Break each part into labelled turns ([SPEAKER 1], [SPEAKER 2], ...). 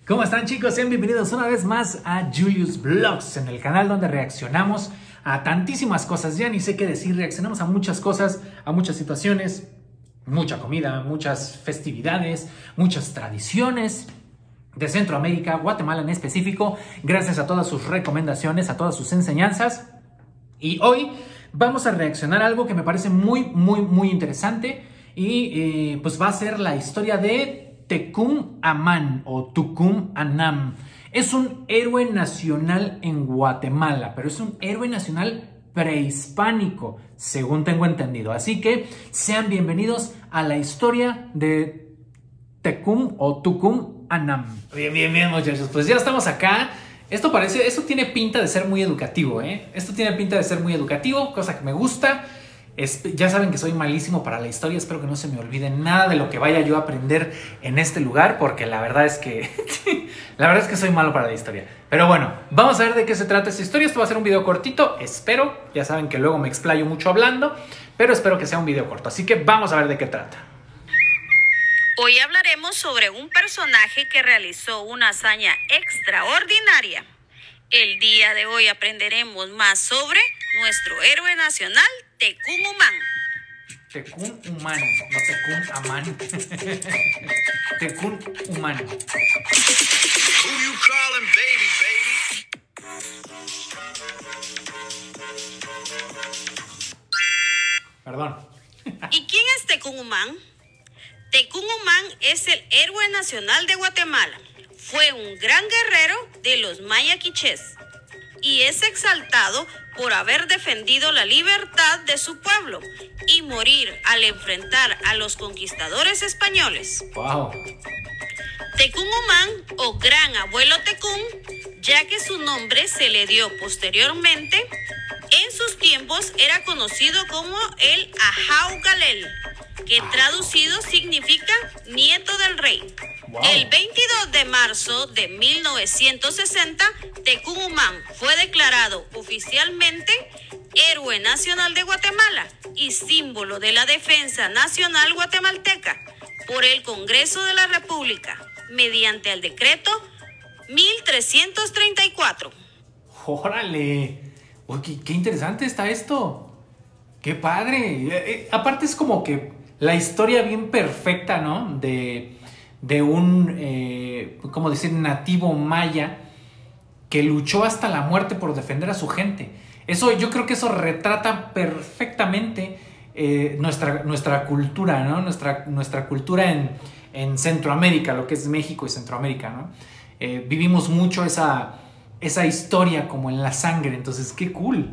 [SPEAKER 1] ¿Cómo están, chicos? Sean bienvenidos una vez más a Julius Vlogs, en el canal donde reaccionamos a tantísimas cosas. Ya ni sé qué decir, reaccionamos a muchas cosas, a muchas situaciones, mucha comida, muchas festividades, muchas tradiciones de Centroamérica, Guatemala en específico, gracias a todas sus recomendaciones, a todas sus enseñanzas. Y hoy vamos a reaccionar a algo que me parece muy interesante y pues va a ser la historia de Tecún Amán o Tucum Anam. Es un héroe nacional en Guatemala, pero es un héroe nacional prehispánico, según tengo entendido. Así que sean bienvenidos a la historia de Tecún o Tucum Anam. Bien, muchachos, pues ya estamos acá. Esto tiene pinta de ser muy educativo, ¿eh? Esto tiene pinta de ser muy educativo, cosa que me gusta. Ya saben que soy malísimo para la historia, espero que no se me olvide nada de lo que vaya yo a aprender en este lugar, porque la verdad es que soy malo para la historia. Pero bueno, vamos a ver de qué se trata esta historia. Esto va a ser un video cortito, espero. Ya saben que luego me explayo mucho hablando, pero espero que sea un video corto, así que vamos a ver de qué trata.
[SPEAKER 2] Hoy hablaremos sobre un personaje que realizó una hazaña extraordinaria. El día de hoy aprenderemos más sobre nuestro héroe nacional, Tecún Umán.
[SPEAKER 1] Tecún Umán, no Tecún Amán. Tecún Umán.
[SPEAKER 3] Who you calling baby?
[SPEAKER 1] Perdón.
[SPEAKER 2] ¿Y quién es Tecún Umán? Tecún Umán es el héroe nacional de Guatemala. Fue un gran guerrero de los maya quichés y es exaltado por haber defendido la libertad de su pueblo y morir al enfrentar a los conquistadores españoles.
[SPEAKER 1] Wow.
[SPEAKER 2] Tecún Umán o Gran Abuelo Tecún, ya que su nombre se le dio posteriormente, en sus tiempos era conocido como el Ajau Galel, que traducido significa nieto del rey.
[SPEAKER 1] Wow.
[SPEAKER 2] El 22 de marzo de 1960, Tecún Umán fue declarado oficialmente Héroe Nacional de Guatemala y símbolo de la defensa nacional guatemalteca por el Congreso de la República, mediante el decreto 1334.
[SPEAKER 1] ¡Órale! Uy, qué interesante está esto. ¡Qué padre! Aparte es como que la historia bien perfecta, ¿no? De un, ¿cómo decir? Nativo maya que luchó hasta la muerte por defender a su gente. Yo creo que eso retrata perfectamente nuestra cultura, ¿no? Nuestra cultura en Centroamérica, lo que es México y Centroamérica, ¿no? Vivimos mucho esa historia como en la sangre, entonces qué cool.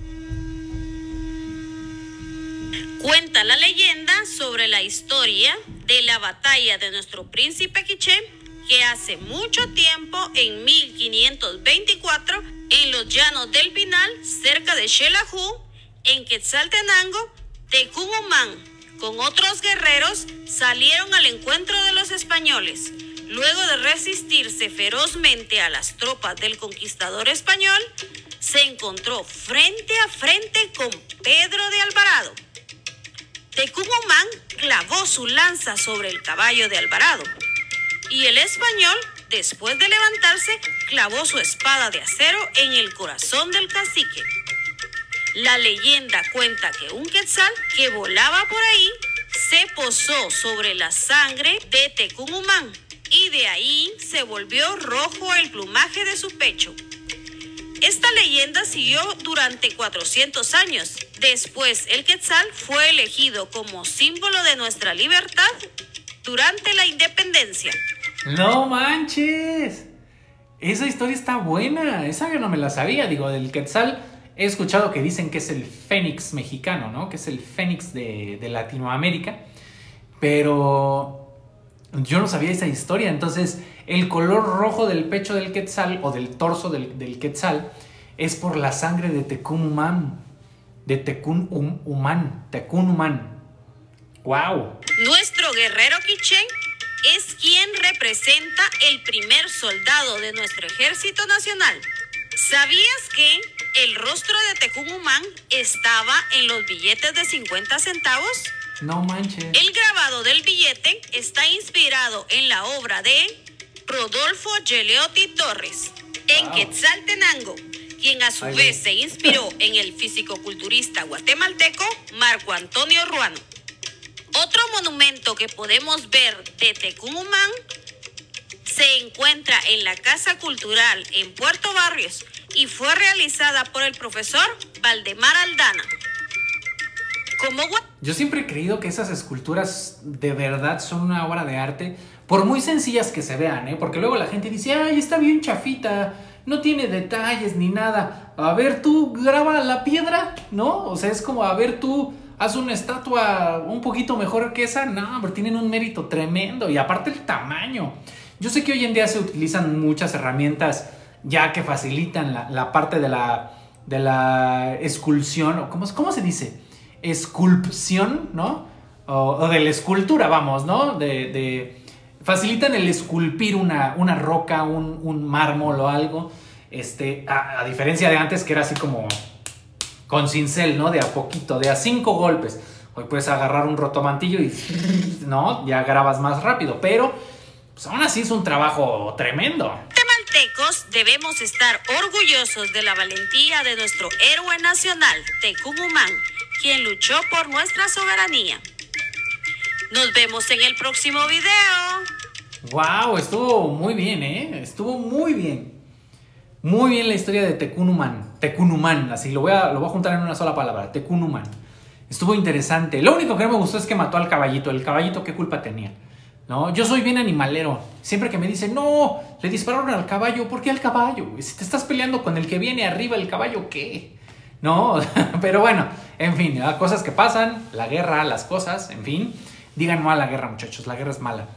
[SPEAKER 2] Cuenta la leyenda sobre la historia de la batalla de nuestro príncipe quiché, que hace mucho tiempo, en 1524, en los llanos del Pinal, cerca de Xelajú, en Quetzaltenango, Tecún Umán, con otros guerreros, salieron al encuentro de los españoles. Luego de resistirse ferozmente a las tropas del conquistador español, se encontró frente a frente con Pedro de Alvarado. Tecún Umán clavó su lanza sobre el caballo de Alvarado y el español, después de levantarse, clavó su espada de acero en el corazón del cacique. La leyenda cuenta que un quetzal que volaba por ahí se posó sobre la sangre de Tecún Umán y de ahí se volvió rojo el plumaje de su pecho. Esta leyenda siguió durante 400 años. Después, el quetzal fue elegido como símbolo de nuestra libertad durante la independencia.
[SPEAKER 1] ¡No manches! Esa historia está buena. Esa yo no me la sabía. Digo, del quetzal he escuchado que dicen que es el fénix mexicano, ¿no? Que es el fénix de Latinoamérica. Pero yo no sabía esa historia. Entonces, el color rojo del pecho del quetzal o del torso del quetzal es por la sangre de Tecún Umán. De Tecún Umán. ¡Wow!
[SPEAKER 2] Nuestro guerrero quiché es quien representa el primer soldado de nuestro ejército nacional. ¿Sabías que el rostro de Tecún Umán estaba en los billetes de 50 centavos?
[SPEAKER 1] No manches.
[SPEAKER 2] El grabado del billete está inspirado en la obra de Rodolfo Geleotti Torres, en Quetzaltenango, quien a su vez se inspiró en el fisicoculturista guatemalteco Marco Antonio Ruano. Otro monumento que podemos ver de Tecumumán se encuentra en la Casa Cultural en Puerto Barrios y fue realizada por el profesor Valdemar Aldana.
[SPEAKER 1] Yo siempre he creído que esas esculturas de verdad son una obra de arte, por muy sencillas que se vean, ¿eh? Porque luego la gente dice, ay, está bien chafita, no tiene detalles ni nada. A ver, tú graba la piedra, ¿no? O sea, es como, a ver, tú haz una estatua un poquito mejor que esa. No, pero tienen un mérito tremendo. Y aparte el tamaño. Yo sé que hoy en día se utilizan muchas herramientas ya que facilitan la parte de la esculsión, o ¿cómo se dice? Esculpción, ¿no? O de la escultura, vamos, ¿no? Facilitan el esculpir una roca, un mármol o algo. A diferencia de antes, que era así como con cincel, ¿no? De a poquito, de a 5 golpes. Hoy puedes agarrar un rotomantillo y, ¿no? Ya grabas más rápido, pero pues aún así es un trabajo tremendo.
[SPEAKER 2] Guatemaltecos debemos estar orgullosos de la valentía de nuestro héroe nacional, Tecumumán, quien luchó por nuestra soberanía. Nos vemos en el próximo video.
[SPEAKER 1] Wow, estuvo muy bien, ¿eh? Estuvo muy bien. Muy bien la historia de Tecunumán, así lo voy a juntar en una sola palabra, Tecunumán. Estuvo interesante. Lo único que no me gustó es que mató al caballito. El caballito, ¿qué culpa tenía? ¿No? Yo soy bien animalero. Siempre que me dicen, no, le dispararon al caballo. ¿Por qué al caballo? Si te estás peleando con el que viene arriba, ¿el caballo qué? ¿No? Pero bueno, en fin, cosas que pasan, la guerra, las cosas, en fin. Digan no a la guerra, muchachos, la guerra es mala.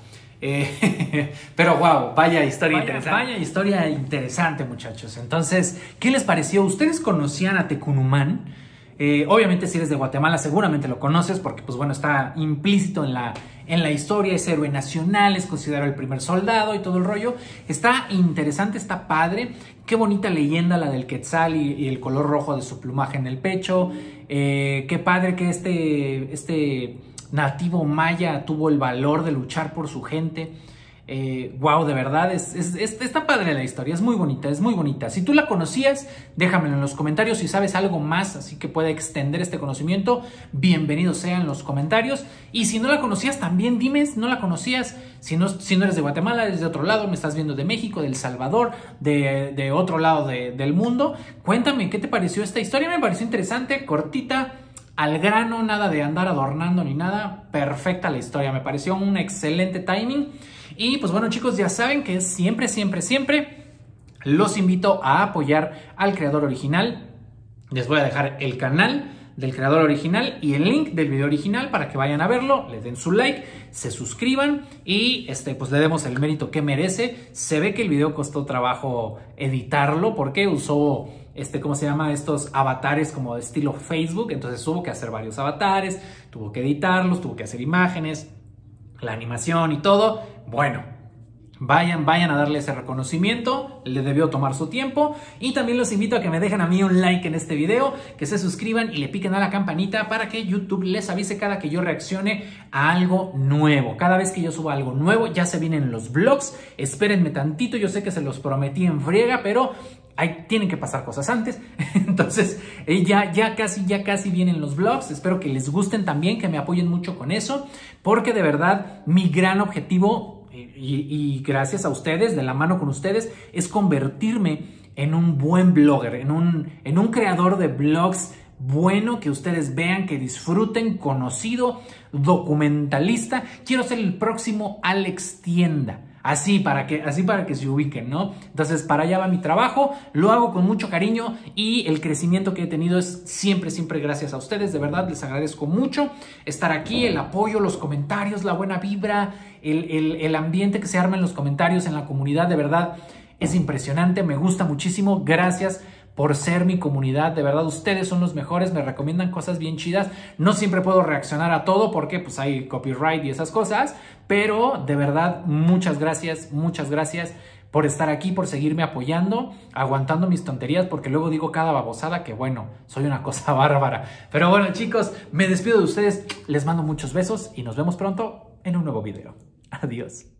[SPEAKER 1] Pero wow, vaya historia interesante. Vaya historia interesante, muchachos. Entonces, ¿qué les pareció? ¿Ustedes conocían a Tecunumán? Obviamente si eres de Guatemala seguramente lo conoces porque pues bueno, está implícito en la historia, es héroe nacional, es considerado el primer soldado y todo el rollo. Está interesante, está padre, qué bonita leyenda la del Quetzal y el color rojo de su plumaje en el pecho. Qué padre que este nativo maya tuvo el valor de luchar por su gente. Wow, de verdad, está padre la historia, es muy bonita. Si tú la conocías, déjamelo en los comentarios. Si sabes algo más, así que pueda extender este conocimiento, bienvenido sea en los comentarios. Y si no la conocías, también dime, no la conocías. Si no eres de Guatemala, eres de otro lado, me estás viendo de México, de El Salvador, de otro lado del mundo, cuéntame, ¿qué te pareció esta historia? Me pareció interesante, cortita, al grano, nada de andar adornando ni nada. Perfecta la historia, me pareció un excelente timing. Y pues bueno, chicos, ya saben que siempre los invito a apoyar al creador original. Les voy a dejar el canal del creador original y el link del video original para que vayan a verlo, le den su like, se suscriban y pues le demos el mérito que merece. Se ve que el video costó trabajo editarlo porque usó ¿cómo se llama? Estos avatares como de estilo Facebook, entonces hubo que hacer varios avatares, tuvo que editarlos, tuvo que hacer imágenes, la animación y todo. Bueno, vayan a darle ese reconocimiento, le debió tomar su tiempo. Y también los invito a que me dejen a mí un like en este video, que se suscriban y le piquen a la campanita para que YouTube les avise cada que yo reaccione a algo nuevo. Cada vez que yo suba algo nuevo, ya se vienen los vlogs, espérenme tantito, yo sé que se los prometí en friega, pero tienen que pasar cosas antes. Entonces ya casi vienen los vlogs. Espero que les gusten también, que me apoyen mucho con eso, porque de verdad mi gran objetivo, y gracias a ustedes, de la mano con ustedes, es convertirme en un buen blogger, en un creador de vlogs bueno, que ustedes vean, que disfruten, conocido, documentalista. Quiero ser el próximo Alex Tienda. Así para que se ubiquen, ¿no? Entonces, para allá va mi trabajo, lo hago con mucho cariño y el crecimiento que he tenido es siempre gracias a ustedes. De verdad, les agradezco mucho estar aquí, el apoyo, los comentarios, la buena vibra, el ambiente que se arma en los comentarios, en la comunidad, de verdad, es impresionante, me gusta muchísimo. Gracias por ser mi comunidad, de verdad, ustedes son los mejores, me recomiendan cosas bien chidas. No siempre puedo reaccionar a todo porque pues hay copyright y esas cosas, pero de verdad, muchas gracias por estar aquí, por seguirme apoyando, aguantando mis tonterías, porque luego digo cada babosada que bueno, soy una cosa bárbara. Pero bueno, chicos, me despido de ustedes, les mando muchos besos y nos vemos pronto en un nuevo video. Adiós.